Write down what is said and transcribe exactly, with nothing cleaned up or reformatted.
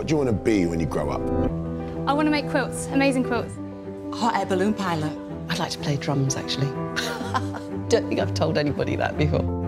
What do you want to be when you grow up? I want to make quilts, amazing quilts. Hot air balloon pilot. I'd like to play drums, actually. Don't think I've told anybody that before.